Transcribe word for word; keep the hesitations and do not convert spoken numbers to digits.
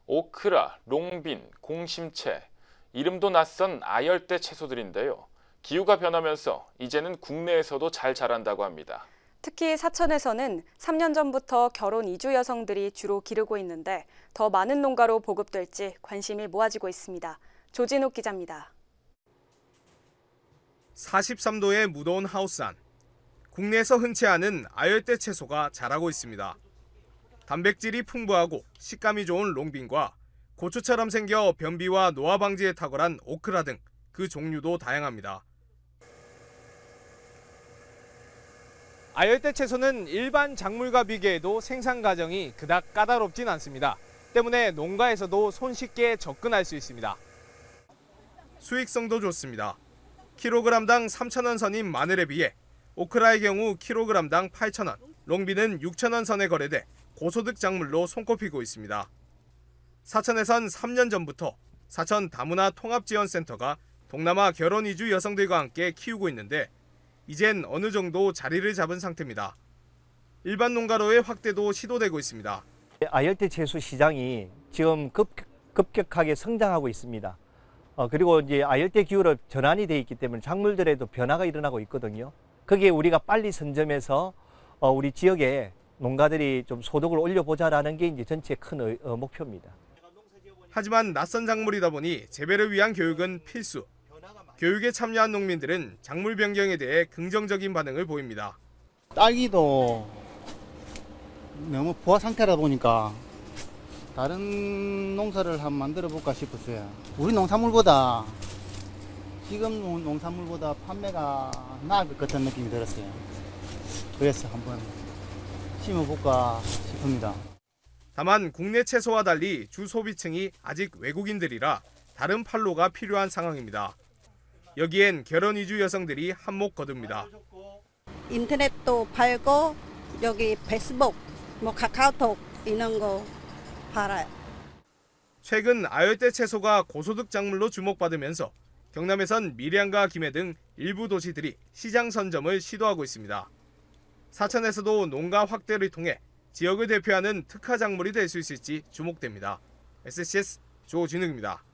오크라, 롱빈, 공심채, 이름도 낯선 아열대 채소들인데요. 기후가 변하면서 이제는 국내에서도 잘 자란다고 합니다. 특히 사천에서는 삼 년 전부터 결혼 이주 여성들이 주로 기르고 있는데 더 많은 농가로 보급될지 관심이 모아지고 있습니다. 조진욱 기자입니다. 사십삼 도의 무더운 하우스 안. 국내에서 흔치 않은 아열대 채소가 자라고 있습니다. 단백질이 풍부하고 식감이 좋은 롱빈과 고추처럼 생겨 변비와 노화 방지에 탁월한 오크라 등 그 종류도 다양합니다. 아열대 채소는 일반 작물과 비교해도 생산 과정이 그닥 까다롭진 않습니다. 때문에 농가에서도 손쉽게 접근할 수 있습니다. 수익성도 좋습니다. 킬로그램당 삼천 원 선인 마늘에 비해 오크라의 경우 킬로그램당 팔천 원, 롱빈은 육천 원 선에 거래돼 고소득 작물로 손꼽히고 있습니다. 사천에선 삼 년 전부터 사천 다문화 통합지원센터가 동남아 결혼 이주 여성들과 함께 키우고 있는데 이젠 어느 정도 자리를 잡은 상태입니다. 일반 농가로의 확대도 시도되고 있습니다. 아열대 채소 시장이 지금 급, 급격하게 성장하고 있습니다. 어, 그리고 이제 아열대 기후로 전환이 돼 있기 때문에 작물들에도 변화가 일어나고 있거든요. 거기에 우리가 빨리 선점해서 어, 우리 지역에 농가들이 좀 소득을 올려보자라는 게 이제 전체 큰 의, 어, 목표입니다. 하지만 낯선 작물이다 보니 재배를 위한 교육은 필수. 교육에 참여한 농민들은 작물 변경에 대해 긍정적인 반응을 보입니다. 딸기도 너무 부화 상태라 보니까 다른 농사를 한번 만들어 볼까 싶었어요. 우리 농산물보다 지금 농산물보다 판매가 나을 것 같은 느낌이 들었어요. 그래서 한번 심어볼까 싶습니다. 다만 국내 채소와 달리 주 소비층이 아직 외국인들이라 다른 판로가 필요한 상황입니다. 여기엔 결혼 이주 여성들이 한몫 거둡니다. 인터넷도 팔고 여기 페이스북, 뭐 카카오톡 이런 거 팔아요. 최근 아열대 채소가 고소득 작물로 주목받으면서 경남에선 밀양과 김해 등 일부 도시들이 시장 선점을 시도하고 있습니다. 사천에서도 농가 확대를 통해 지역을 대표하는 특화 작물이 될 수 있을지 주목됩니다. 에스씨에스 조진욱입니다.